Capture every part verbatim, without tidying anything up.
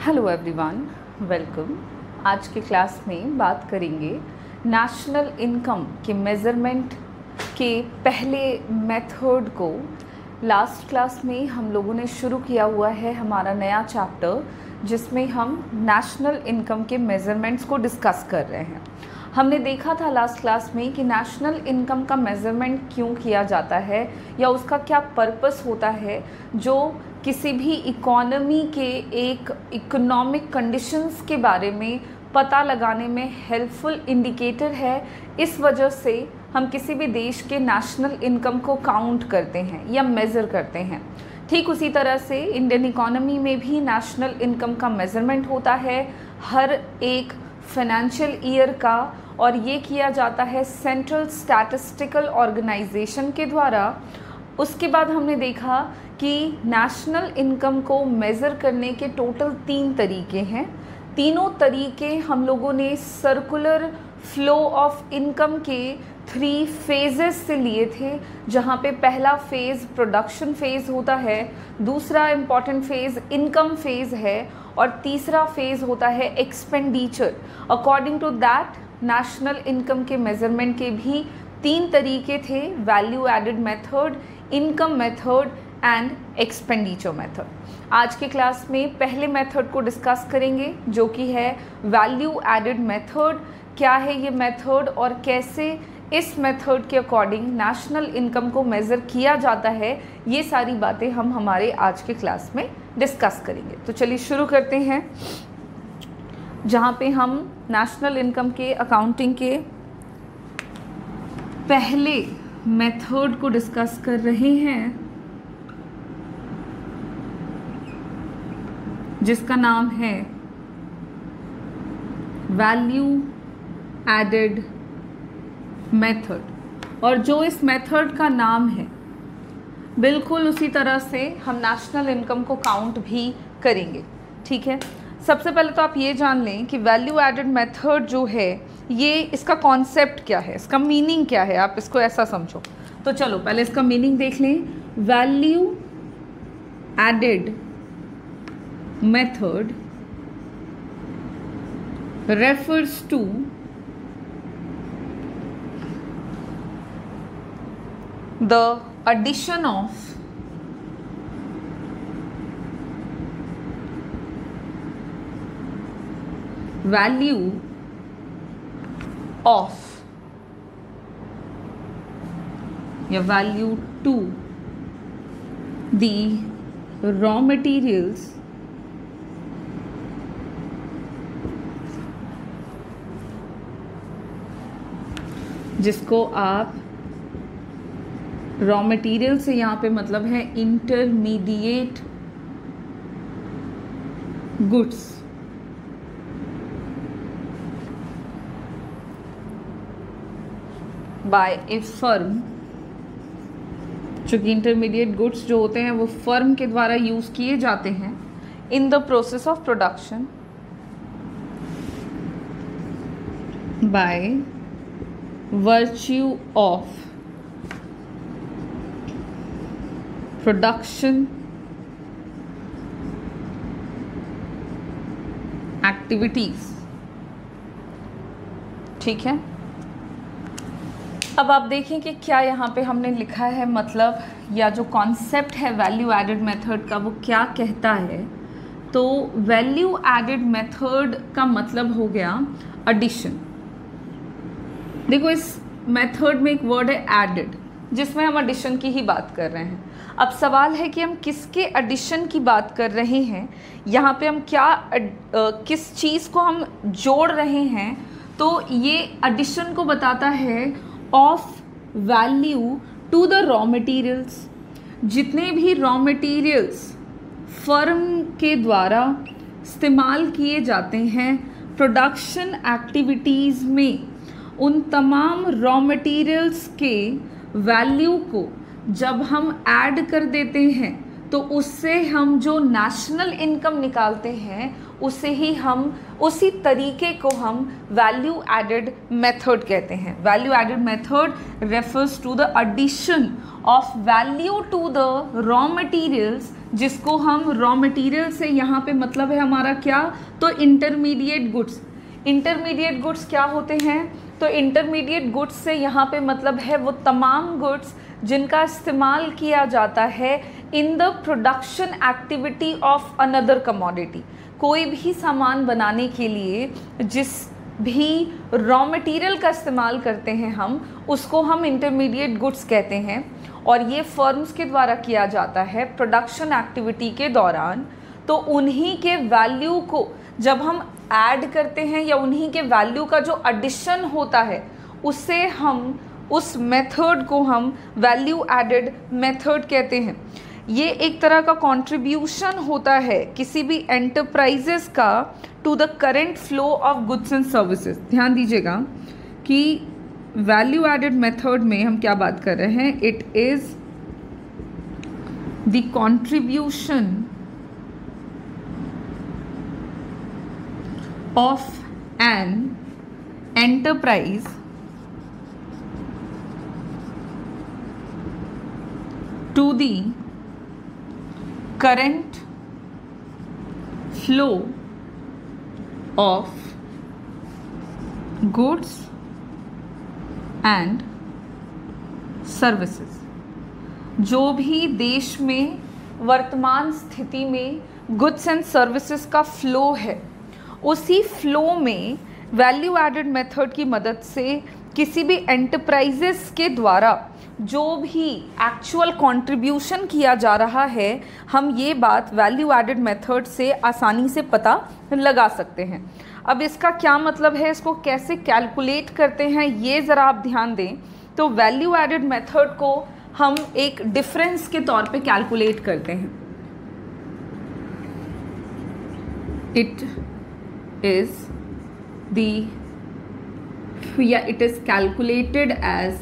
Hello everyone, welcome. आज के class में बात करेंगे नेशनल इनकम के मेज़रमेंट के पहले मेथड को। लास्ट क्लास में हम लोगों ने शुरू किया हुआ है हमारा नया चैप्टर, जिसमें हम नेशनल इनकम के मेज़रमेंट्स को डिस्कस कर रहे हैं। हमने देखा था लास्ट क्लास में कि नेशनल इनकम का मेज़रमेंट क्यों किया जाता है या उसका क्या पर्पस होता है, जो किसी भी इकोनॉमी के एक इकोनॉमिक कंडीशंस के बारे में पता लगाने में हेल्पफुल इंडिकेटर है। इस वजह से हम किसी भी देश के नेशनल इनकम को काउंट करते हैं या मेज़र करते हैं। ठीक उसी तरह से इंडियन इकोनॉमी में भी नेशनल इनकम का मेज़रमेंट होता है हर एक फाइनेंशियल ईयर का, और ये किया जाता है सेंट्रल स्टैटिस्टिकल ऑर्गेनाइजेशन के द्वारा। उसके बाद हमने देखा कि नेशनल इनकम को मेज़र करने के टोटल तीन तरीके हैं। तीनों तरीके हम लोगों ने सर्कुलर फ्लो ऑफ इनकम के थ्री फेजेस से लिए थे, जहाँ पे पहला फेज़ प्रोडक्शन फेज़ होता है, दूसरा इम्पॉर्टेंट फेज़ इनकम फेज़ है, और तीसरा फेज़ होता है expenditure. According to that national income के मेज़रमेंट के भी तीन तरीके थे: value added method, income method and expenditure method. आज के क्लास में पहले मेथड को डिस्कस करेंगे, जो कि है वैल्यू एडेड मेथड। क्या है ये मेथड और कैसे इस मेथड के अकॉर्डिंग नेशनल इनकम को मेज़र किया जाता है, ये सारी बातें हम हमारे आज के क्लास में डिस्कस करेंगे। तो चलिए शुरू करते हैं, जहाँ पे हम नेशनल इनकम के अकाउंटिंग के पहले मेथड को डिस्कस कर रहे हैं, जिसका नाम है वैल्यू एडेड मेथड। और जो इस मेथड का नाम है, बिल्कुल उसी तरह से हम नेशनल इनकम को काउंट भी करेंगे। ठीक है, सबसे पहले तो आप ये जान लें कि वैल्यू एडेड मेथड जो है, ये इसका कॉन्सेप्ट क्या है, इसका मीनिंग क्या है। आप इसको ऐसा समझो। तो चलो पहले इसका मीनिंग देख लें। Value added method refers to the addition of value of या value to the raw materials जिसको आप रॉ मटेरियल से यहाँ पे मतलब है intermediate goods by a firm. चूँकि इंटरमीडिएट गुड्स जो होते हैं वो फर्म के द्वारा यूज़ किए जाते हैं in the process of production by virtue of production activities। ठीक है, अब आप देखें कि क्या यहाँ पे हमने लिखा है, मतलब या जो कॉन्सेप्ट है वैल्यू एडेड मेथड का, वो क्या कहता है। तो वैल्यू एडेड मेथड का मतलब हो गया एडिशन। देखो, इस मेथड में एक वर्ड है एडेड, जिसमें हम एडिशन की ही बात कर रहे हैं। अब सवाल है कि हम किसके एडिशन की बात कर रहे हैं, यहाँ पे हम क्या आ, किस चीज़ को हम जोड़ रहे हैं। तो ये एडिशन को बताता है of value to the raw materials. जितने भी रॉ मटेरियल्स फर्म के द्वारा इस्तेमाल किए जाते हैं प्रोडक्शन एक्टिविटीज़ में, उन तमाम रॉ मटेरियल्स के वैल्यू को जब हम ऐड कर देते हैं, तो उससे हम जो नेशनल इनकम निकालते हैं, उसे ही हम उसी तरीके को हम वैल्यू एडेड मेथड कहते हैं। Value added method refers to the addition of value to the raw materials जिसको हम रॉ मटेरियल से यहाँ पे मतलब है हमारा क्या, तो इंटरमीडिएट गुड्स। इंटरमीडिएट गुड्स क्या होते हैं, तो इंटरमीडिएट गुड्स से यहाँ पे मतलब है वो तमाम गुड्स जिनका इस्तेमाल किया जाता है in the production activity of another commodity. कोई भी सामान बनाने के लिए जिस भी रॉ मटेरियल का इस्तेमाल करते हैं हम, उसको हम इंटरमीडिएट गुड्स कहते हैं। और ये फर्म्स के द्वारा किया जाता है प्रोडक्शन एक्टिविटी के दौरान। तो उन्हीं के वैल्यू को जब हम ऐड करते हैं या उन्हीं के वैल्यू का जो एडिशन होता है, उससे हम उस मेथड को हम वैल्यू एडेड मेथड कहते हैं। ये एक तरह का कंट्रीब्यूशन होता है किसी भी एंटरप्राइजेस का to the current flow of goods and services. ध्यान दीजिएगा कि वैल्यू एडेड मेथड में हम क्या बात कर रहे हैं, it is the contribution of an enterprise to the current flow of goods and services। जो भी देश में वर्तमान स्थिति में गुड्स एंड सर्विसेज का फ्लो है, उसी फ्लो में वैल्यू एडेड मेथड की मदद से किसी भी एंटरप्राइजेस के द्वारा जो भी एक्चुअल कंट्रीब्यूशन किया जा रहा है, हम ये बात वैल्यू एडेड मेथड से आसानी से पता लगा सकते हैं। अब इसका क्या मतलब है, इसको कैसे कैलकुलेट करते हैं, ये ज़रा आप ध्यान दें। तो वैल्यू एडेड मेथड को हम एक डिफरेंस के तौर पे कैलकुलेट करते हैं। इट इज द या it is calculated as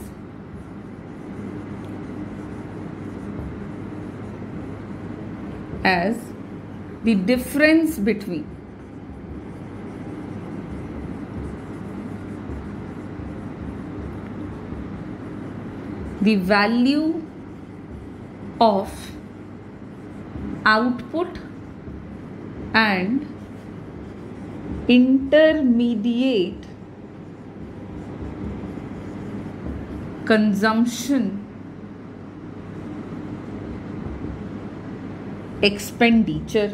as the difference between the value of output and intermediate consumption expenditure.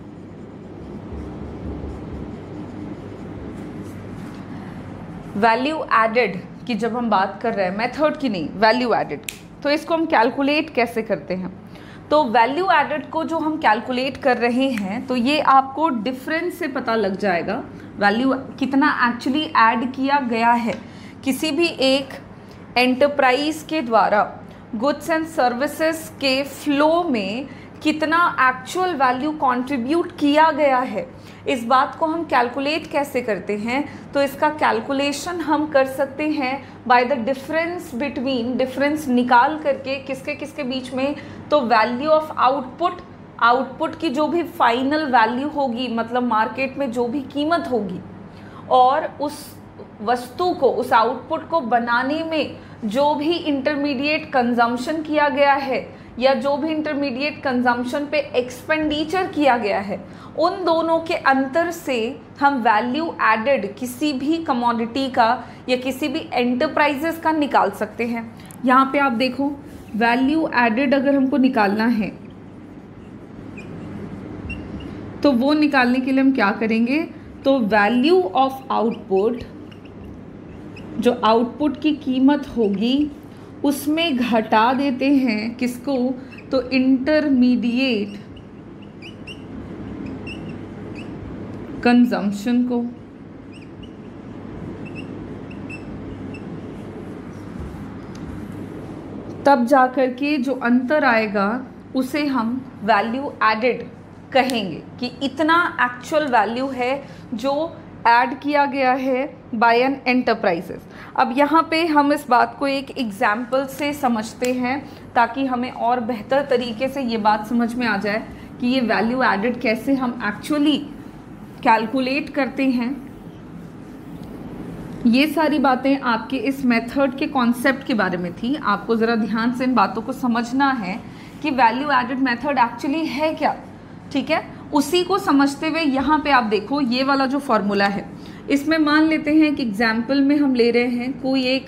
Value added की जब हम बात कर रहे हैं, मेथड की नहीं, वैल्यू एडेड, तो इसको हम कैलकुलेट कैसे करते हैं। तो वैल्यू एडेड को जो हम कैलकुलेट कर रहे हैं, तो ये आपको डिफरेंस से पता लग जाएगा वैल्यू कितना एक्चुअली ऐड किया गया है किसी भी एक एंटरप्राइज के द्वारा गुड्स एंड सर्विसेज के फ्लो में कितना एक्चुअल वैल्यू कंट्रीब्यूट किया गया है। इस बात को हम कैलकुलेट कैसे करते हैं, तो इसका कैलकुलेशन हम कर सकते हैं by the difference between, difference निकाल करके किसके किसके बीच में, तो वैल्यू ऑफ आउटपुट, आउटपुट की जो भी फाइनल वैल्यू होगी, मतलब मार्केट में जो भी कीमत होगी, और उस वस्तु को, उस आउटपुट को बनाने में जो भी इंटरमीडिएट कंजम्पशन किया गया है या जो भी इंटरमीडिएट कंजम्पशन पे एक्सपेंडिचर किया गया है, उन दोनों के अंतर से हम वैल्यू एडेड किसी भी कमोडिटी का या किसी भी एंटरप्राइजेस का निकाल सकते हैं। यहाँ पे आप देखो, वैल्यू एडेड अगर हमको निकालना है तो वो निकालने के लिए हम क्या करेंगे, तो वैल्यू ऑफ आउटपुट, जो आउटपुट की कीमत होगी उसमें घटा देते हैं किसको, तो इंटरमीडिएट कंजम्पशन को। तब जाकर के जो अंतर आएगा उसे हम वैल्यू एडेड कहेंगे कि इतना एक्चुअल वैल्यू है जो ऐड किया गया है बाय एन एंटरप्राइजेस। अब यहाँ पे हम इस बात को एक एग्जाम्पल से समझते हैं ताकि हमें और बेहतर तरीके से ये बात समझ में आ जाए कि ये वैल्यू एडेड कैसे हम एक्चुअली कैलकुलेट करते हैं। ये सारी बातें आपके इस मेथड के कॉन्सेप्ट के बारे में थी। आपको ज़रा ध्यान से इन बातों को समझना है कि वैल्यू एडेड मेथड एक्चुअली है क्या, ठीक है। उसी को समझते हुए यहाँ पे आप देखो ये वाला जो फॉर्मूला है, इसमें मान लेते हैं कि एग्जाम्पल में हम ले रहे हैं कोई एक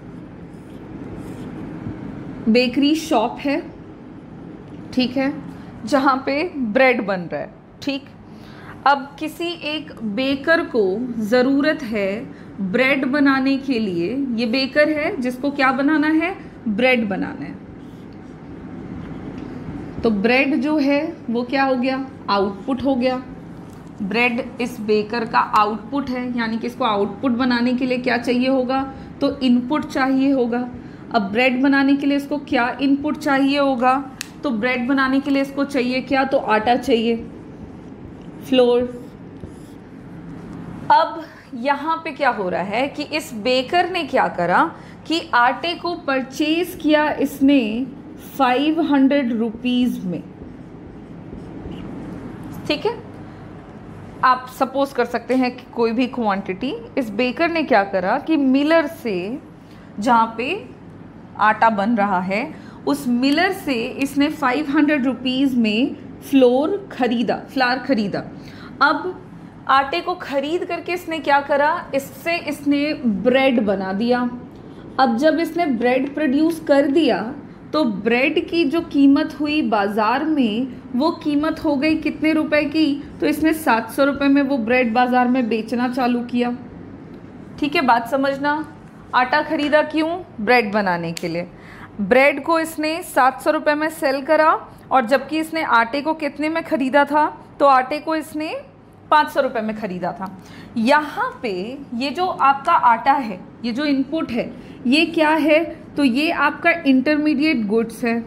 बेकरी शॉप है, ठीक है, जहाँ पे ब्रेड बन रहा है, ठीक। अब किसी एक बेकर को ज़रूरत है ब्रेड बनाने के लिए, ये बेकर है जिसको क्या बनाना है, ब्रेड बनाना है। तो ब्रेड जो है वो क्या हो गया, आउटपुट हो गया। ब्रेड इस बेकर का आउटपुट है, यानी कि इसको आउटपुट बनाने के लिए क्या चाहिए होगा, तो इनपुट चाहिए होगा। अब ब्रेड बनाने के लिए इसको क्या इनपुट चाहिए होगा, तो ब्रेड बनाने के लिए इसको चाहिए क्या, तो आटा चाहिए, फ्लोर। अब यहाँ पे क्या हो रहा है कि इस बेकर ने क्या करा कि आटे को परचेज किया इसने फाइव हंड्रेड रुपीज में, ठीक है। आप सपोज कर सकते हैं कि कोई भी क्वांटिटी, इस बेकर ने क्या करा कि मिलर से, जहाँ पे आटा बन रहा है, उस मिलर से इसने फाइव हंड्रेड रुपीज़ में फ्लोर खरीदा, फ्लावर खरीदा। अब आटे को खरीद करके इसने क्या करा, इससे इसने ब्रेड बना दिया। अब जब इसने ब्रेड प्रोड्यूस कर दिया तो ब्रेड की जो कीमत हुई बाज़ार में, वो कीमत हो गई कितने रुपए की, तो इसने सात सौ रुपये में वो ब्रेड बाज़ार में बेचना चालू किया, ठीक है। बात समझना, आटा खरीदा क्यों, ब्रेड बनाने के लिए। ब्रेड को इसने सात सौ रुपये में सेल करा, और जबकि इसने आटे को कितने में ख़रीदा था, तो आटे को इसने पाँच सौ रुपये में ख़रीदा था। यहाँ पे ये जो आपका आटा है, ये जो इनपुट है, ये क्या है, तो ये आपका इंटरमीडिएट गुड्स है,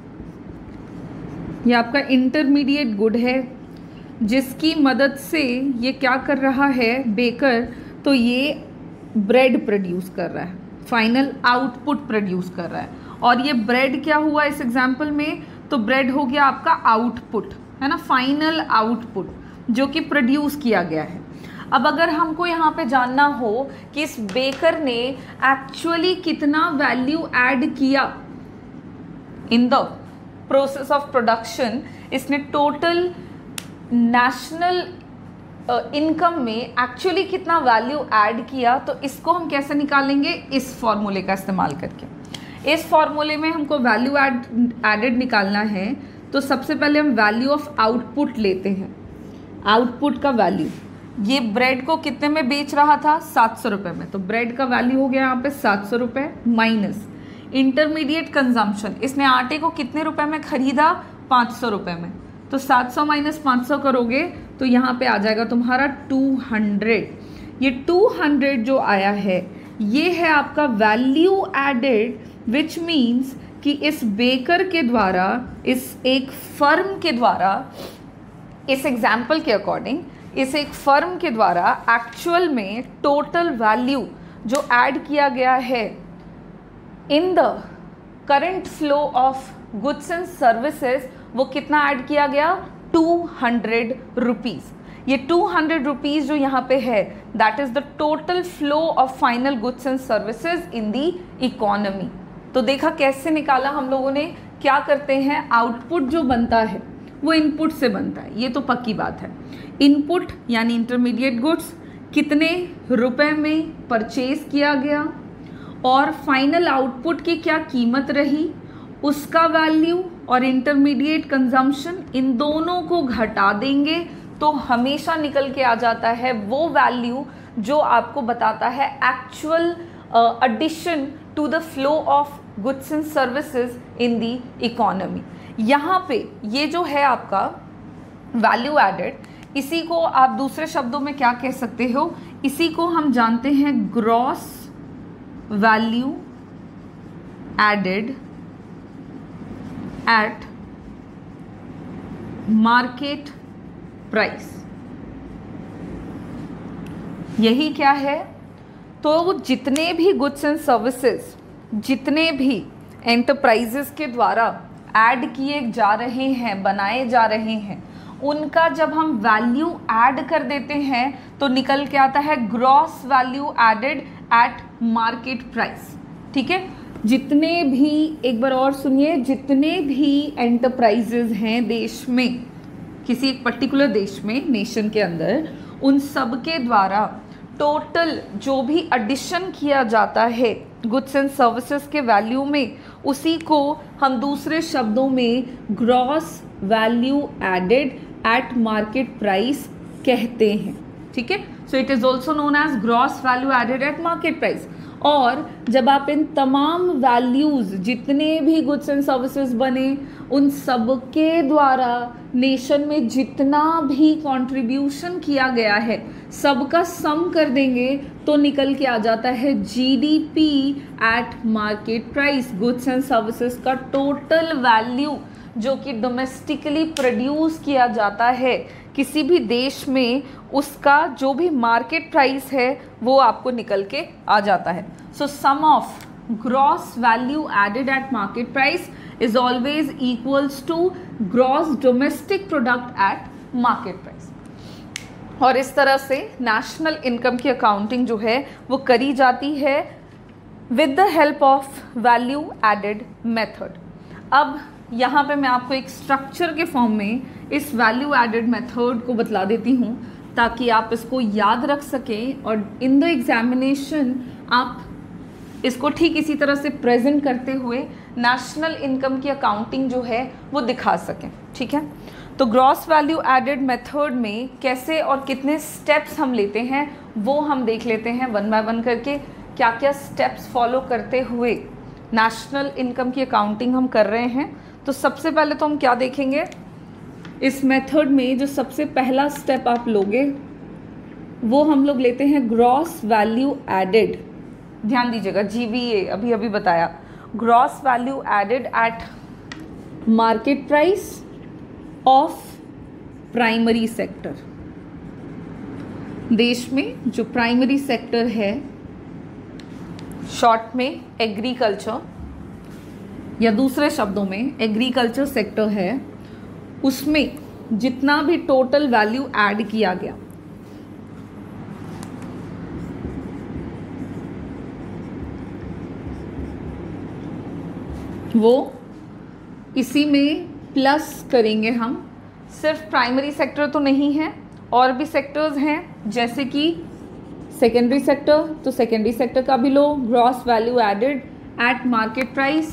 ये आपका इंटरमीडिएट गुड है, जिसकी मदद से ये क्या कर रहा है बेकर, तो ये ब्रेड प्रोड्यूस कर रहा है, फाइनल आउटपुट प्रोड्यूस कर रहा है। और ये ब्रेड क्या हुआ इस एग्जाम्पल में, तो ब्रेड हो गया आपका आउटपुट, है ना, फाइनल आउटपुट जो कि प्रोड्यूस किया गया है। अब अगर हमको यहाँ पे जानना हो कि इस बेकर ने एक्चुअली कितना वैल्यू ऐड किया in the process of production, इसने टोटल नेशनल इनकम में एक्चुअली कितना वैल्यू ऐड किया, तो इसको हम कैसे निकालेंगे, इस फॉर्मूले का इस्तेमाल करके। इस फॉर्मूले में हमको वैल्यू एड एडेड निकालना है, तो सबसे पहले हम वैल्यू ऑफ आउटपुट लेते हैं। आउटपुट का वैल्यू, ये ब्रेड को कितने में बेच रहा था, सात सौ रुपये में, तो ब्रेड का वैल्यू हो गया यहाँ पे सात सौ रुपये, माइनस इंटरमीडिएट कंजम्पशन, इसने आटे को कितने रुपए में ख़रीदा, पाँच सौ रुपये में, तो सात सौ माइनस पाँच सौ करोगे तो यहाँ पे आ जाएगा तुम्हारा टू हंड्रेड। ये टू हंड्रेड जो आया है ये है आपका वैल्यू एडेड, विच मीन्स कि इस बेकर के द्वारा, इस एक फर्म के द्वारा, इस एग्जाम्पल के अकॉर्डिंग इस एक फर्म के द्वारा एक्चुअल में टोटल वैल्यू जो ऐड किया गया है in the current flow of goods and services, वो कितना ऐड किया गया, टू हंड्रेड रुपीज़। ये टू हंड्रेड रुपीज़ जो यहाँ पे है, that is the total flow of final goods and services in the economy. तो देखा कैसे निकाला हम लोगों ने, क्या करते हैं, आउटपुट जो बनता है वो इनपुट से बनता है, ये तो पक्की बात है। इनपुट यानी इंटरमीडिएट गुड्स कितने रुपए में परचेज किया गया, और फाइनल आउटपुट की क्या कीमत रही, उसका वैल्यू और इंटरमीडिएट कंजम्पशन, इन दोनों को घटा देंगे तो हमेशा निकल के आ जाता है वो वैल्यू जो आपको बताता है actual addition to the flow of goods and services in the economy. यहाँ पे ये जो है आपका वैल्यू एडेड, इसी को आप दूसरे शब्दों में क्या कह सकते हो, इसी को हम जानते हैं gross value added at market price. यही क्या है, तो जितने भी गुड्स एंड सर्विसेज, जितने भी एंटरप्राइजेस के द्वारा ऐड किए जा रहे हैं, बनाए जा रहे हैं, उनका जब हम वैल्यू ऐड कर देते हैं तो निकल के आता है gross value added at market price. ठीक है, जितने भी, एक बार और सुनिए, जितने भी एंटरप्राइजेज हैं देश में, किसी एक पर्टिकुलर देश में, नेशन के अंदर, उन सब के द्वारा टोटल जो भी एडिशन किया जाता है गुड्स एंड सर्विसेज के वैल्यू में, उसी को हम दूसरे शब्दों में gross value added at market price कहते हैं। ठीक है, so it is also known as gross value added at market price. और जब आप इन तमाम वैल्यूज़, जितने भी गुड्स एंड सर्विसेज बने, उन सब के द्वारा नेशन में जितना भी कंट्रीब्यूशन किया गया है, सबका सम कर देंगे तो निकल के आ जाता है GDP at market price. Goods and services का टोटल वैल्यू जो कि डोमेस्टिकली प्रोड्यूस किया जाता है किसी भी देश में, उसका जो भी मार्केट प्राइस है वो आपको निकल के आ जाता है। So sum of gross value added at market price is always equals to gross domestic product at market price. और इस तरह से नेशनल इनकम की अकाउंटिंग जो है वो करी जाती है with the help of value added method. अब यहाँ पे मैं आपको एक स्ट्रक्चर के फॉर्म में इस वैल्यू एडेड मेथड को बतला देती हूँ ताकि आप इसको याद रख सकें और इन द एग्जामिनेशन आप इसको ठीक इसी तरह से प्रेजेंट करते हुए नेशनल इनकम की अकाउंटिंग जो है वो दिखा सकें। ठीक है, तो ग्रॉस वैल्यू एडेड मेथड में कैसे और कितने स्टेप्स हम लेते हैं वो हम देख लेते हैं वन बाय वन करके। क्या क्या स्टेप्स फॉलो करते हुए नेशनल इनकम की अकाउंटिंग हम कर रहे हैं। तो सबसे पहले तो हम क्या देखेंगे, इस मेथड में जो सबसे पहला स्टेप आप लोगे वो हम लोग लेते हैं ग्रॉस वैल्यू एडेड। ध्यान दीजिएगा, जीवीए अभी अभी बताया, gross value added at market price of primary sector. देश में जो प्राइमरी सेक्टर है, शॉर्ट में एग्रीकल्चर या दूसरे शब्दों में एग्रीकल्चर सेक्टर है, उसमें जितना भी टोटल वैल्यू ऐड किया गया वो इसी में प्लस करेंगे हम। सिर्फ प्राइमरी सेक्टर तो नहीं है, और भी सेक्टर्स हैं जैसे कि सेकेंडरी सेक्टर, तो सेकेंडरी सेक्टर का भी लो gross value added at market price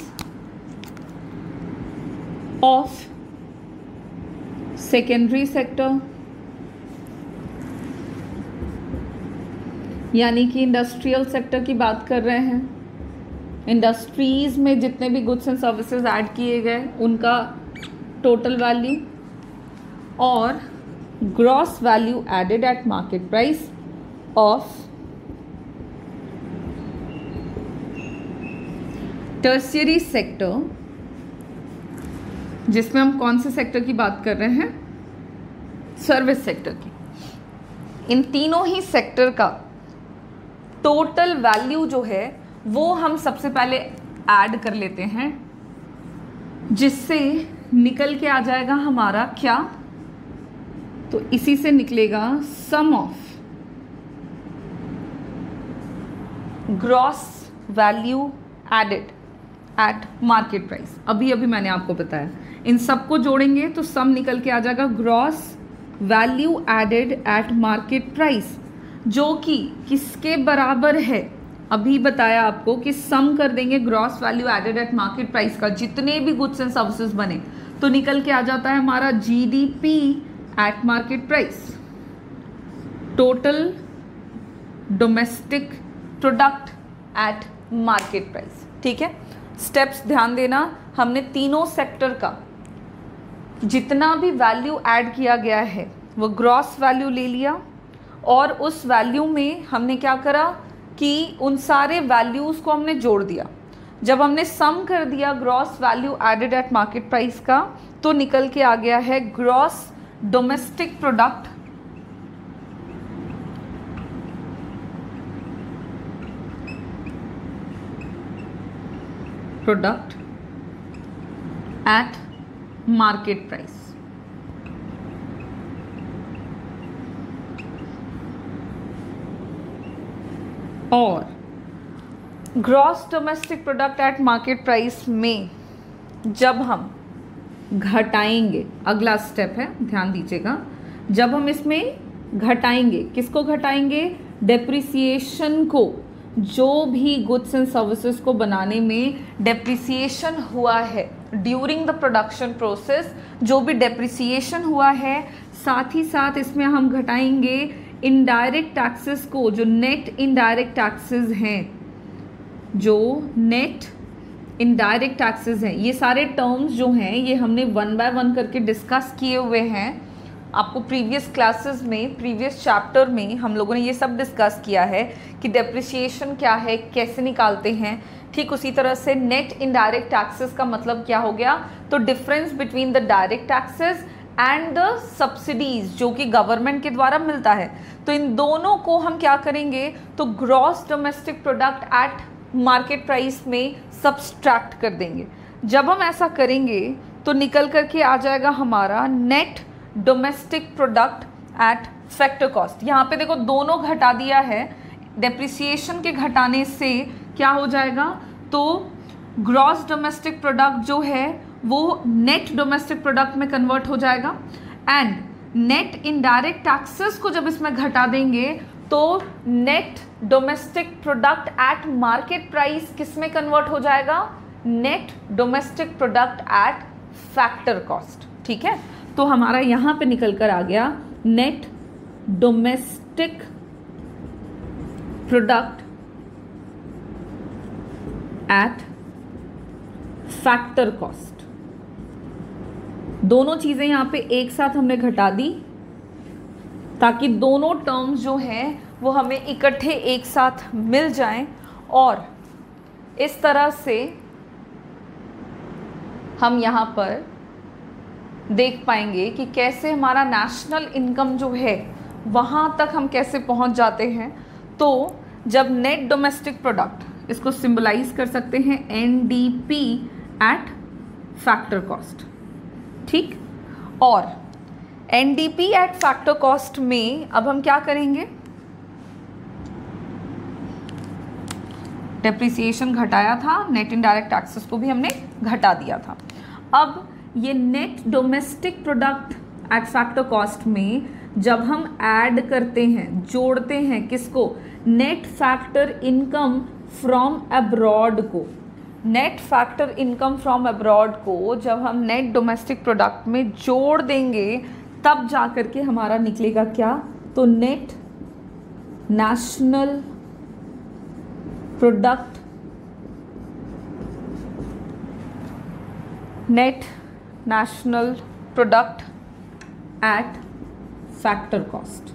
of secondary sector, यानी कि इंडस्ट्रियल सेक्टर की बात कर रहे हैं। इंडस्ट्रीज में जितने भी गुड्स एंड सर्विसेज ऐड किए गए उनका टोटल वैल्यू, और gross value added at market price of tertiary sector, जिसमें हम कौन से सेक्टर की बात कर रहे हैं, सर्विस सेक्टर की। इन तीनों ही सेक्टर का टोटल वैल्यू जो है वो हम सबसे पहले ऐड कर लेते हैं, जिससे निकल के आ जाएगा हमारा क्या, तो इसी से निकलेगा sum of gross value added at market price. अभी अभी मैंने आपको बताया, इन सबको जोड़ेंगे तो सम निकल के आ जाएगा gross value added at market price, जो कि किसके बराबर है, अभी बताया आपको कि सम कर देंगे gross value added at market price का, जितने भी गुड्स एंड सर्विसेज बने तो निकल के आ जाता है हमारा GDP at market price, total domestic product at market price. ठीक है, स्टेप्स ध्यान देना, हमने तीनों सेक्टर का जितना भी वैल्यू ऐड किया गया है वो ग्रॉस वैल्यू ले लिया, और उस वैल्यू में हमने क्या करा कि उन सारे वैल्यूज़ को हमने जोड़ दिया। जब हमने सम कर दिया gross value added at market price का, तो निकल के आ गया है gross domestic product product at market price. और gross domestic product at market price में जब हम घटाएंगे, अगला स्टेप है, ध्यान दीजिएगा, जब हम इसमें घटाएंगे, किसको घटाएंगे? डेप्रिसिएशन को। जो भी गुड्स एंड सर्विसेज को बनाने में डेप्रिसिएशन हुआ है ड्यूरिंग द प्रोडक्शन प्रोसेस, जो भी डेप्रिसिएशन हुआ है, साथ ही साथ इसमें हम घटाएंगे इनडायरेक्ट टैक्सेस को। जो नेट इनडायरेक्ट टैक्सेस हैं, जो नेट इनडायरेक्ट टैक्सेस हैं, ये सारे टर्म्स जो हैं ये हमने वन बाय वन करके डिस्कस किए हुए हैं। आपको प्रीवियस क्लासेस में, प्रीवियस चैप्टर में हम लोगों ने ये सब डिस्कस किया है कि डेप्रिसिएशन क्या है, कैसे निकालते हैं। ठीक उसी तरह से नेट इनडायरेक्ट टैक्सेस का मतलब क्या हो गया? तो difference between the direct taxes and the subsidies जो कि गवर्नमेंट के द्वारा मिलता है। तो इन दोनों को हम क्या करेंगे? तो gross domestic product at market price में सब्सट्रैक्ट कर देंगे। जब हम ऐसा करेंगे तो निकल करके आ जाएगा हमारा net domestic product at factor cost. यहाँ पे देखो दोनों घटा दिया है, डेप्रिसिएशन के घटाने से क्या हो जाएगा? तो ग्रॉस डोमेस्टिक प्रोडक्ट जो है वो नेट डोमेस्टिक प्रोडक्ट में कन्वर्ट हो जाएगा, एंड नेट इनडायरेक्ट टैक्सेस को जब इसमें घटा देंगे तो net domestic product at market price किस में कन्वर्ट हो जाएगा? Net domestic product at factor cost. ठीक है, तो हमारा यहाँ पे निकल कर आ गया net domestic product at factor cost. दोनों चीजें यहाँ पे एक साथ हमने घटा दी ताकि दोनों टर्म्स जो हैं वो हमें इकट्ठे एक साथ मिल जाएं, और इस तरह से हम यहाँ पर देख पाएंगे कि कैसे हमारा नेशनल इनकम जो है वहाँ तक हम कैसे पहुँच जाते हैं। तो जब नेट डोमेस्टिक प्रोडक्ट, इसको सिंबलाइज कर सकते हैं N D P at factor cost. ठीक, और N D P at factor cost में अब हम क्या करेंगे? डेप्रिसिएशन घटाया था, नेट इनडायरेक्ट टैक्सेस को भी हमने घटा दिया था। अब ये net domestic product at factor cost में जब हम ऐड करते हैं, जोड़ते हैं किसको? Net factor income from abroad को। Net factor income from abroad को जब हम नेट डोमेस्टिक प्रोडक्ट में जोड़ देंगे तब जा करके हमारा निकलेगा क्या? तो net national product, net national product at factor cost.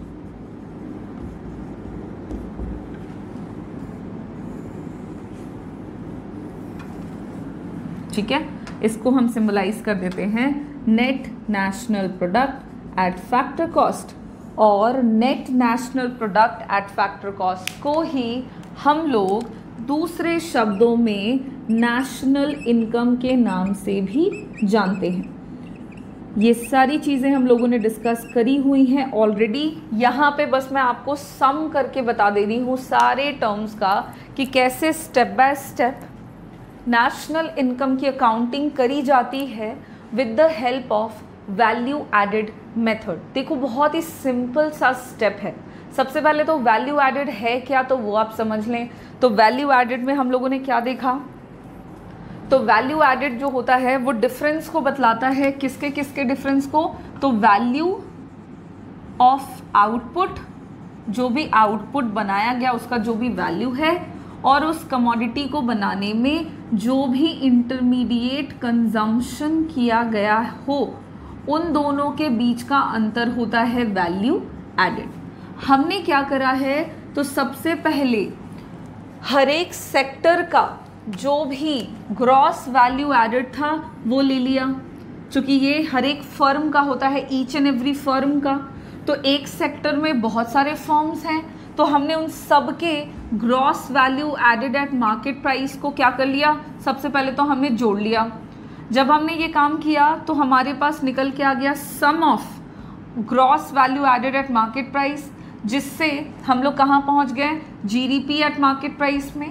ठीक है, इसको हम सिंबलाइज कर देते हैं net national product at factor cost, और net national product at factor cost को ही हम लोग दूसरे शब्दों में नेशनल इनकम के नाम से भी जानते हैं। ये सारी चीज़ें हम लोगों ने डिस्कस करी हुई हैं ऑलरेडी। यहाँ पे बस मैं आपको सम करके बता दे रही हूँ सारे टर्म्स का कि कैसे step by step national income की अकाउंटिंग करी जाती है with the help of value added method. देखो बहुत ही सिंपल सा स्टेप है। सबसे पहले तो वैल्यू एडेड है क्या, तो वो आप समझ लें। तो वैल्यू एडेड में हम लोगों ने क्या देखा? तो वैल्यू एडेड जो होता है वो डिफरेंस को बतलाता है। किसके किसके डिफरेंस को? तो वैल्यू ऑफ आउटपुट, जो भी आउटपुट बनाया गया उसका जो भी वैल्यू है, और उस कमोडिटी को बनाने में जो भी इंटरमीडिएट कंजम्पशन किया गया हो, उन दोनों के बीच का अंतर होता है वैल्यू एडेड। हमने क्या करा है? तो सबसे पहले हर एक सेक्टर का जो भी ग्रॉस वैल्यू एडेड था वो ले लिया, क्योंकि ये हर एक फर्म का होता है, ईच एंड एवरी फर्म का। तो एक सेक्टर में बहुत सारे फर्म्स हैं, तो हमने उन सब के gross value added at market price को क्या कर लिया? सबसे पहले तो हमने जोड़ लिया। जब हमने ये काम किया तो हमारे पास निकल के आ गया sum of gross value added at market price, जिससे हम लोग कहाँ पहुँच गए? जीडीपी एट मार्केट प्राइस में।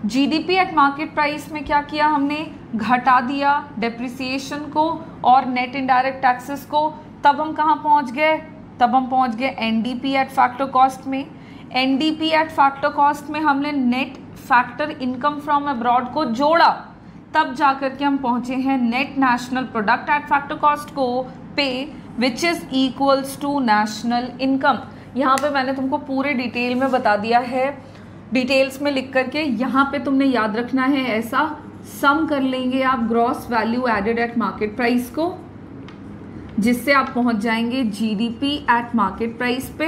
जीडीपी एट मार्केट प्राइस में क्या किया हमने, घटा दिया डेप्रिसिएशन को और नेट इनडायरेक्ट टैक्सेस को, तब हम कहाँ पहुँच गए, तब हम पहुँच गए एनडीपी एट फैक्टर कॉस्ट में। एनडीपी एट फैक्टर कॉस्ट में हमने net factor income from abroad को जोड़ा, तब जाकर के हम पहुँचे हैं net national product at factor cost को पे which is equals to national income. यहाँ पे मैंने तुमको पूरे डिटेल में बता दिया है, डिटेल्स में लिख करके। यहाँ पे तुमने याद रखना है, ऐसा सम कर लेंगे आप gross value added at market price को, जिससे आप पहुँच जाएंगे जीडीपी एट मार्केट प्राइस पे।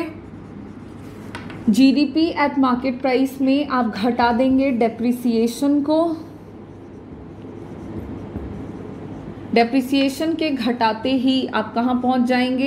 जीडीपी एट मार्केट प्राइस में आप घटा देंगे डेप्रिसिएशन को, डेप्रिसिएशन के घटाते ही आप कहाँ पहुँच जाएंगे,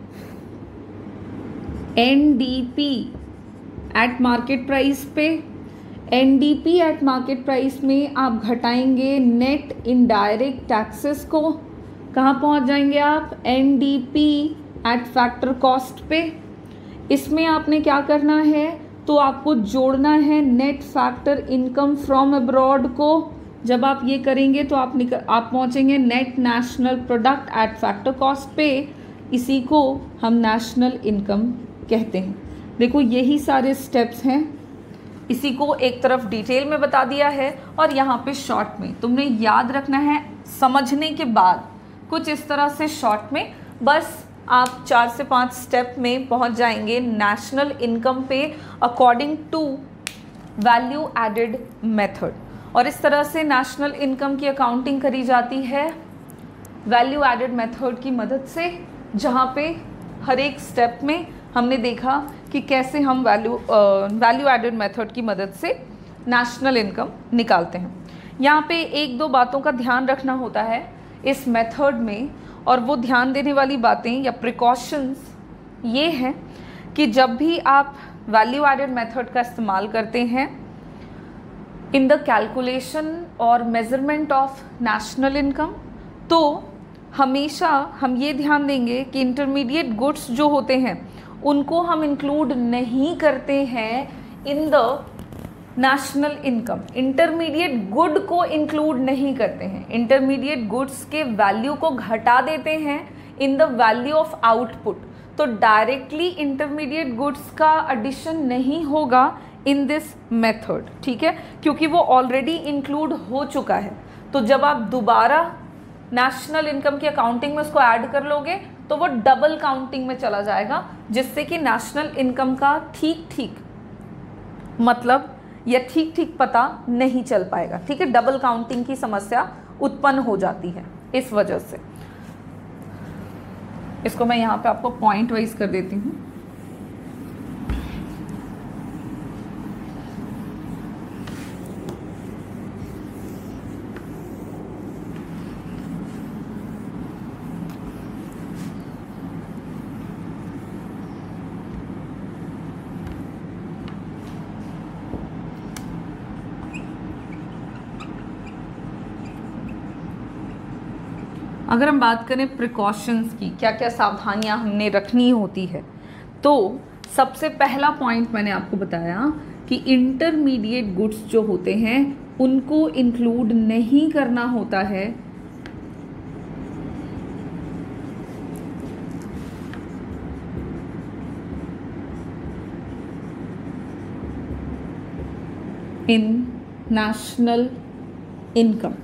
एनडीपी एट मार्केट प्राइस पे। एनडीपी एट मार्केट प्राइस में आप घटाएंगे नेट इनडायरेक्ट टैक्सेस को, कहाँ पहुँच जाएंगे आप, एनडीपी एट फैक्टर कॉस्ट पे। इसमें आपने क्या करना है, तो आपको जोड़ना है net factor income from abroad को। जब आप ये करेंगे तो आप निकल आप पहुँचेंगे net national product at factor cost पे। इसी को हम नेशनल इनकम कहते हैं। देखो यही सारे स्टेप्स हैं, इसी को एक तरफ डिटेल में बता दिया है और यहाँ पे शॉर्ट में तुमने याद रखना है। समझने के बाद कुछ इस तरह से शॉर्ट में बस आप चार से पाँच स्टेप में पहुँच जाएंगे नेशनल इनकम पे according to value added method. और इस तरह से नेशनल इनकम की अकाउंटिंग करी जाती है वैल्यू एडेड मेथड की मदद से, जहाँ पे हर एक स्टेप में हमने देखा कि कैसे हम वैल्यू वैल्यू एडेड मेथड की मदद से नेशनल इनकम निकालते हैं। यहाँ पे एक दो बातों का ध्यान रखना होता है इस मेथड में, और वो ध्यान देने वाली बातें या प्रिकॉशंस ये हैं कि जब भी आप वैल्यू एडेड मेथड का इस्तेमाल करते हैं इन द कैलकुलेशन और मेजरमेंट ऑफ नेशनल इनकम, तो हमेशा हम ये ध्यान देंगे कि इंटरमीडिएट गुड्स जो होते हैं उनको हम इंक्लूड नहीं करते हैं in the national income. Intermediate good को इंक्लूड नहीं करते हैं, इंटरमीडिएट गुड्स के वैल्यू को घटा देते हैं in the value of output. तो डायरेक्टली इंटरमीडिएट गुड्स का एडिशन नहीं होगा इन दिस मेथड, ठीक है, क्योंकि वो ऑलरेडी इंक्लूड हो चुका है। तो जब आप दोबारा नेशनल इनकम की अकाउंटिंग में उसको ऐड कर लोगे तो वो डबल काउंटिंग में चला जाएगा, जिससे कि नेशनल इनकम का ठीक ठीक मतलब या ठीक ठीक पता नहीं चल पाएगा, ठीक है। डबल काउंटिंग की समस्या उत्पन्न हो जाती है इस वजह से। इसको मैं यहाँ पे आपको पॉइंट वाइज कर देती हूँ। अगर हम बात करें प्रिकॉशंस की, क्या क्या सावधानियां हमने रखनी होती है, तो सबसे पहला पॉइंट मैंने आपको बताया कि इंटरमीडिएट गुड्स जो होते हैं उनको इंक्लूड नहीं करना होता है इन नेशनल इनकम,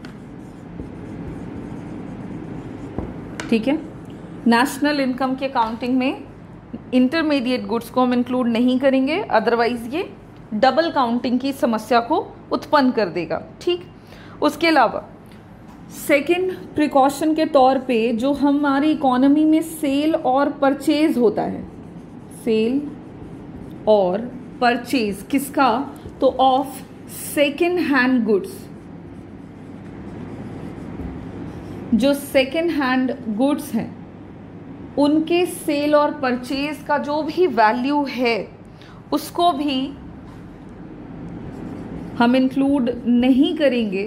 ठीक है। नेशनल इनकम की अकाउंटिंग में इंटरमीडिएट गुड्स को हम इंक्लूड नहीं करेंगे, अदरवाइज ये डबल काउंटिंग की समस्या को उत्पन्न कर देगा, ठीक। उसके अलावा सेकंड प्रिकॉशन के तौर पे जो हमारी इकोनॉमी में सेल और परचेज होता है, सेल और परचेज किसका, तो ऑफ सेकंड हैंड गुड्स, जो सेकेंड हैंड गुड्स हैं उनके सेल और परचेज का जो भी वैल्यू है उसको भी हम इंक्लूड नहीं करेंगे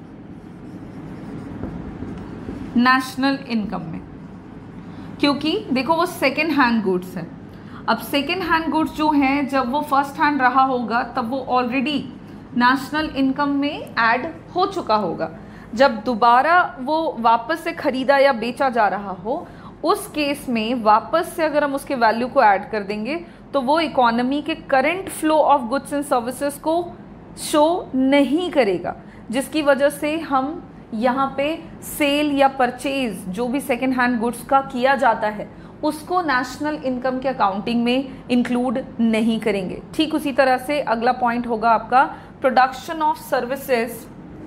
नेशनल इनकम में, क्योंकि देखो वो सेकेंड हैंड गुड्स हैं। अब सेकेंड हैंड गुड्स जो हैं जब वो फर्स्ट हैंड रहा होगा तब वो ऑलरेडी नेशनल इनकम में ऐड हो चुका होगा। जब दोबारा वो वापस से खरीदा या बेचा जा रहा हो, उस केस में वापस से अगर हम उसके वैल्यू को ऐड कर देंगे तो वो इकोनॉमी के current flow of goods and services को शो नहीं करेगा, जिसकी वजह से हम यहाँ पे सेल या परचेज जो भी सेकेंड हैंड गुड्स का किया जाता है उसको नेशनल इनकम के अकाउंटिंग में इंक्लूड नहीं करेंगे। ठीक उसी तरह से अगला पॉइंट होगा आपका production of services,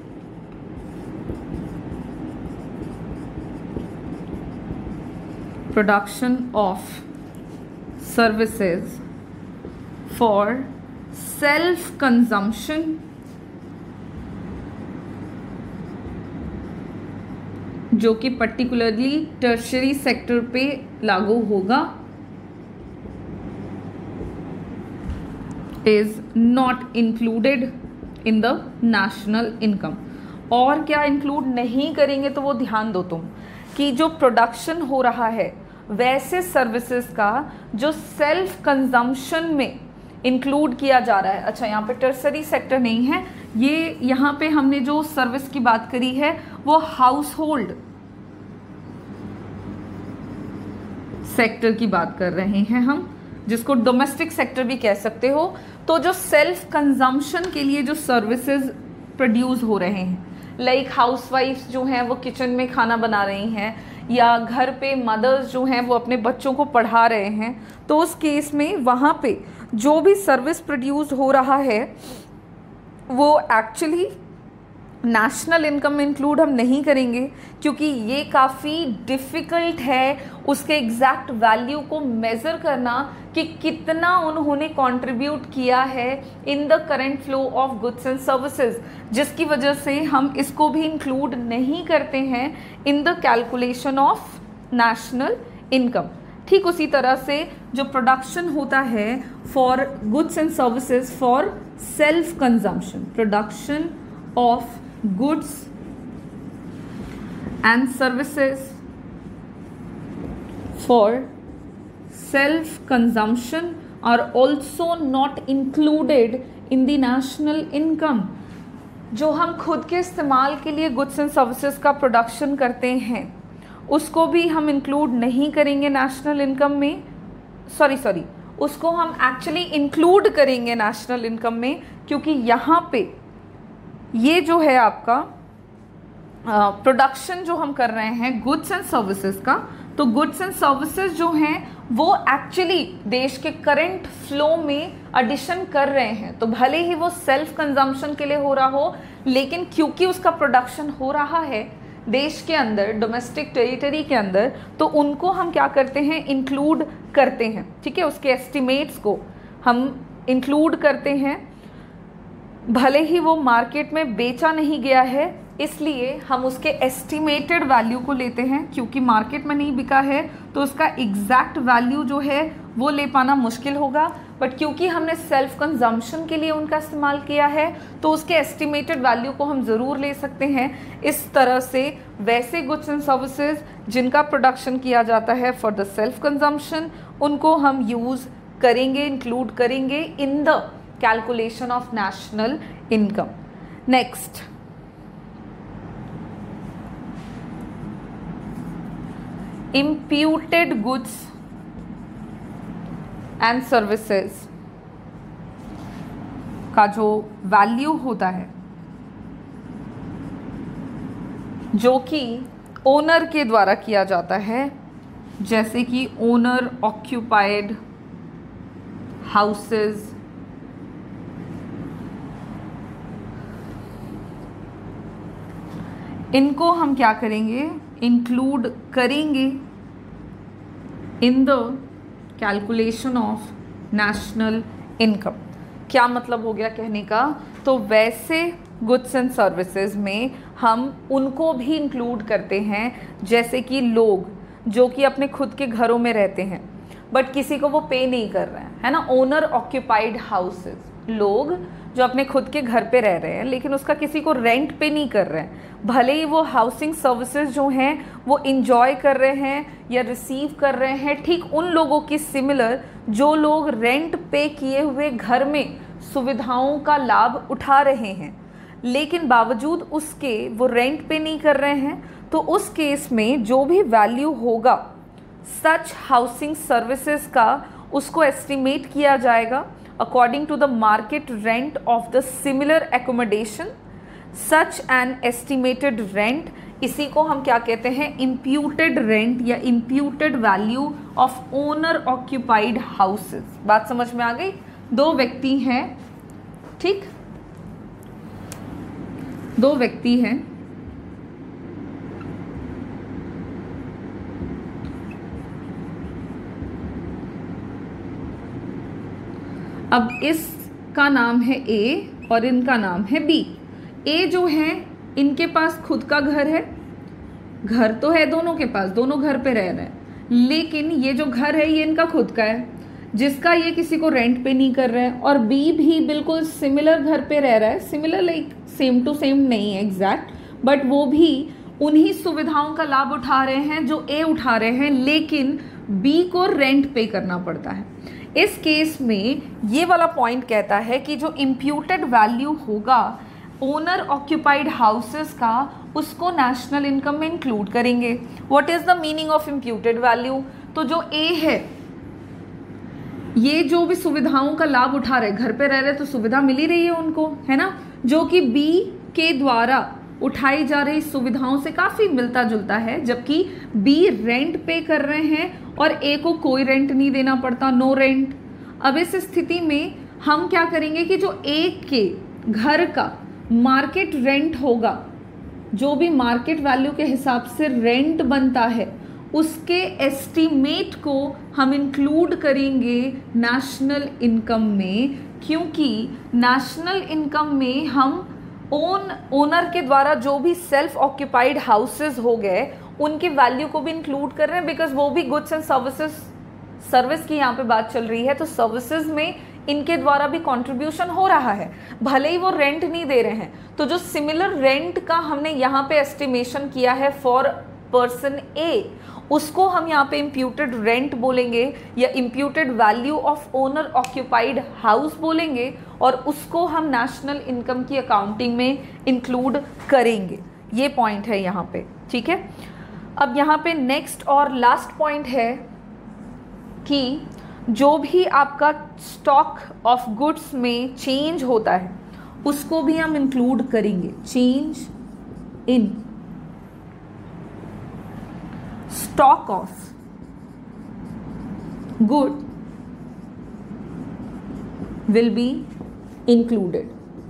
production of services for self consumption जो कि पर्टिकुलरली टर्शरी सेक्टर पे लागू होगा, is not included in the national income. और क्या इंक्लूड नहीं करेंगे तो वो ध्यान दो तुम कि जो प्रोडक्शन हो रहा है वैसे सर्विसेज का जो सेल्फ कंजम्पशन में इंक्लूड किया जा रहा है। अच्छा, यहाँ पे टर्सरी सेक्टर नहीं है, ये यहाँ पे हमने जो सर्विस की बात करी है वो हाउस होल्ड सेक्टर की बात कर रहे हैं हम, जिसको डोमेस्टिक सेक्टर भी कह सकते हो। तो जो सेल्फ कंजम्पशन के लिए जो सर्विसेज प्रोड्यूस हो रहे हैं, लाइक हाउसवाइफ्स जो हैं वो किचन में खाना बना रही हैं, या घर पे मदर्स जो हैं वो अपने बच्चों को पढ़ा रहे हैं, तो उस केस में वहाँ पे जो भी सर्विस प्रोड्यूस हो रहा है वो एक्चुअली नेशनल इनकम में इंक्लूड हम नहीं करेंगे, क्योंकि ये काफ़ी डिफ़िकल्ट है उसके एग्जैक्ट वैल्यू को मेज़र करना कि कितना उन्होंने कंट्रीब्यूट किया है in the current flow of goods and services, जिसकी वजह से हम इसको भी इंक्लूड नहीं करते हैं in the calculation of national income. ठीक उसी तरह से जो प्रोडक्शन होता है for goods and services for self consumption, production of goods and services for self consumption are also not included in the national income। जो हम खुद के इस्तेमाल के लिए गुड्स एंड सर्विसेज का प्रोडक्शन करते हैं उसको भी हम इंक्लूड नहीं करेंगे नेशनल इनकम में। सॉरी सॉरी उसको हम एक्चुअली इंक्लूड करेंगे नेशनल इनकम में, क्योंकि यहाँ पे ये जो है आपका प्रोडक्शन uh, जो हम कर रहे हैं गुड्स एंड सर्विसेज का, तो गुड्स एंड सर्विसेज जो हैं वो एक्चुअली देश के करंट फ्लो में एडिशन कर रहे हैं। तो भले ही वो सेल्फ कंजम्पशन के लिए हो रहा हो, लेकिन क्योंकि उसका प्रोडक्शन हो रहा है देश के अंदर, डोमेस्टिक टेरिटरी के अंदर, तो उनको हम क्या करते हैं, इंक्लूड करते हैं। ठीक है, उसके एस्टिमेट्स को हम इंक्लूड करते हैं। भले ही वो मार्केट में बेचा नहीं गया है, इसलिए हम उसके एस्टिमेटेड वैल्यू को लेते हैं, क्योंकि मार्केट में नहीं बिका है तो उसका एग्जैक्ट वैल्यू जो है वो ले पाना मुश्किल होगा। बट क्योंकि हमने सेल्फ कंजम्पशन के लिए उनका इस्तेमाल किया है तो उसके एस्टिमेटेड वैल्यू को हम ज़रूर ले सकते हैं। इस तरह से वैसे गुड्स एंड सर्विसेज जिनका प्रोडक्शन किया जाता है फॉर द सेल्फ कंजम्पशन, उनको हम यूज़ करेंगे, इंक्लूड करेंगे in the calculation of national income. Next, imputed goods and services का जो वैल्यू होता है, जो कि ओनर के द्वारा किया जाता है, जैसे कि ओनर ऑक्यूपाइड हाउसेस, इनको हम क्या करेंगे, इंक्लूड करेंगे in the calculation of national income. क्या मतलब हो गया कहने का, तो वैसे गुड्स एंड सर्विसेज में हम उनको भी इंक्लूड करते हैं, जैसे कि लोग जो कि अपने खुद के घरों में रहते हैं बट किसी को वो पे नहीं कर रहे हैं, है ना, ओनर ऑक्यूपाइड हाउसेस, लोग जो अपने खुद के घर पे रह रहे हैं लेकिन उसका किसी को रेंट पे नहीं कर रहे हैं, भले ही वो हाउसिंग सर्विसेज जो हैं वो इंजॉय कर रहे हैं या रिसीव कर रहे हैं, ठीक उन लोगों की सिमिलर जो लोग रेंट पे किए हुए घर में सुविधाओं का लाभ उठा रहे हैं लेकिन बावजूद उसके वो रेंट पे नहीं कर रहे हैं, तो उस केस में जो भी वैल्यू होगा सच हाउसिंग सर्विसेज का उसको एस्टिमेट किया जाएगा according to the market rent of the similar accommodation. Such an estimated rent, इसी को हम क्या कहते हैं, इम्प्यूटेड रेंट या imputed value of owner occupied houses. बात समझ में आ गई? दो व्यक्ति हैं, ठीक, दो व्यक्ति हैं, अब इसका नाम है ए और इनका नाम है बी। ए जो है इनके पास खुद का घर है, घर तो है दोनों के पास, दोनों घर पे रह रहे हैं, लेकिन ये जो घर है ये इनका खुद का है जिसका ये किसी को रेंट पे नहीं कर रहे हैं। और बी भी बिल्कुल सिमिलर घर पे रह रहा है, similar like same to same नहीं है एग्जैक्ट, बट वो भी उन्हीं सुविधाओं का लाभ उठा रहे हैं जो ए उठा रहे हैं, लेकिन बी को रेंट पे करना पड़ता है। इस केस में ये वाला पॉइंट कहता है कि जो इम्प्यूटेड वैल्यू होगा ओनर ऑक्यूपाइड हाउसेस का, उसको नेशनल इनकम में इंक्लूड करेंगे। What is the meaning of imputed value? तो जो ए है ये जो भी सुविधाओं का लाभ उठा रहे, घर पे रह रहे तो सुविधा मिल ही रही है उनको, है ना, जो कि बी के द्वारा उठाई जा रही सुविधाओं से काफी मिलता जुलता है, जबकि बी रेंट पे कर रहे हैं और ए को कोई रेंट नहीं देना पड़ता, नो रेंट। अब इस स्थिति में हम क्या करेंगे कि जो ए के घर का मार्केट रेंट होगा, जो भी मार्केट वैल्यू के हिसाब से रेंट बनता है, उसके एस्टीमेट को हम इंक्लूड करेंगे नेशनल इनकम में, क्योंकि नेशनल इनकम में हम ओन ओनर के द्वारा जो भी सेल्फ ऑक्यूपाइड हाउसेस हो गए उनकी वैल्यू को भी इंक्लूड कर रहे हैं, बिकॉज वो भी गुड्स एंड सर्विसेज, सर्विस की यहाँ पे बात चल रही है, तो सर्विसेज में इनके द्वारा भी कंट्रीब्यूशन हो रहा है, भले ही वो रेंट नहीं दे रहे हैं। तो जो सिमिलर रेंट का हमने यहाँ पे एस्टिमेशन किया है फॉर पर्सन ए, उसको हम यहाँ पे इम्प्यूटेड रेंट बोलेंगे या imputed value of owner occupied house बोलेंगे, और उसको हम नेशनल इनकम की अकाउंटिंग में इंक्लूड करेंगे। ये पॉइंट है यहाँ पे, ठीक है। अब यहाँ पे नेक्स्ट और लास्ट पॉइंट है कि जो भी आपका स्टॉक ऑफ गुड्स में चेंज होता है उसको भी हम इंक्लूड करेंगे। Change in stock of good will be included.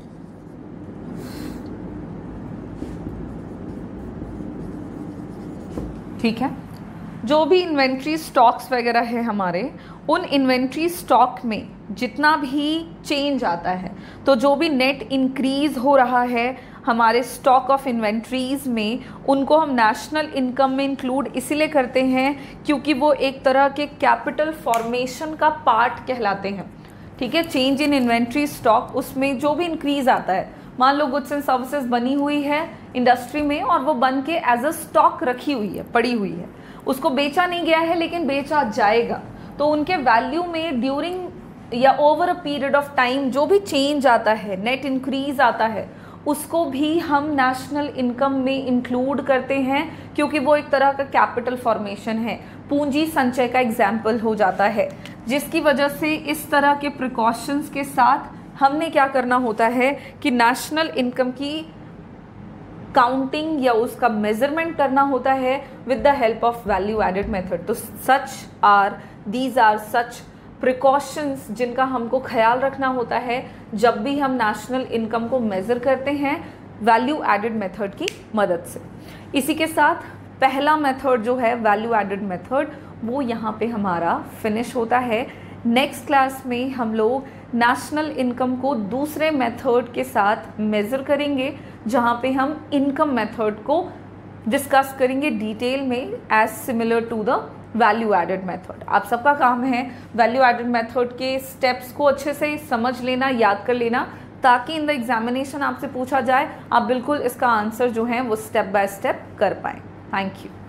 ठीक है, जो भी इन्वेंट्री स्टॉक्स वगैरह है हमारे, उन इन्वेंट्री स्टॉक में जितना भी चेंज आता है, तो जो भी नेट इंक्रीज हो रहा है हमारे स्टॉक ऑफ इन्वेंट्रीज में, उनको हम नेशनल इनकम में इंक्लूड इसीलिए करते हैं क्योंकि वो एक तरह के कैपिटल फॉर्मेशन का पार्ट कहलाते हैं। ठीक है, चेंज इन इन्वेंट्री स्टॉक, उसमें जो भी इंक्रीज आता है, मान लो गुड्स एंड सर्विसेज बनी हुई है इंडस्ट्री में और वो बन के एज अ स्टॉक रखी हुई है, पड़ी हुई है, उसको बेचा नहीं गया है लेकिन बेचा जाएगा, तो उनके वैल्यू में ड्यूरिंग या over a period of time जो भी चेंज आता है, नेट इंक्रीज आता है, उसको भी हम नेशनल इनकम में इंक्लूड करते हैं क्योंकि वो एक तरह का कैपिटल फॉर्मेशन है, पूंजी संचय का एग्जाम्पल हो जाता है, जिसकी वजह से इस तरह के प्रिकॉशंस के साथ हमने क्या करना होता है कि नेशनल इनकम की काउंटिंग या उसका मेजरमेंट करना होता है with the help of value added method. तो such are these are such precautions जिनका हमको ख्याल रखना होता है जब भी हम नेशनल इनकम को मेज़र करते हैं वैल्यू एडेड मेथड की मदद से। इसी के साथ पहला मेथड जो है वैल्यू एडेड मेथड, वो यहाँ पे हमारा फिनिश होता है। नेक्स्ट क्लास में हम लोग नेशनल इनकम को दूसरे मेथड के साथ मेज़र करेंगे, जहाँ पे हम इनकम मेथड को डिस्कस करेंगे डिटेल में as similar to the value added method. आप सबका काम है वैल्यू एडेड मेथड के स्टेप्स को अच्छे से समझ लेना, याद कर लेना, ताकि इन द एग्जामिनेशन आपसे पूछा जाए आप बिल्कुल इसका आंसर जो है वो स्टेप बाय स्टेप कर पाएँ। Thank you.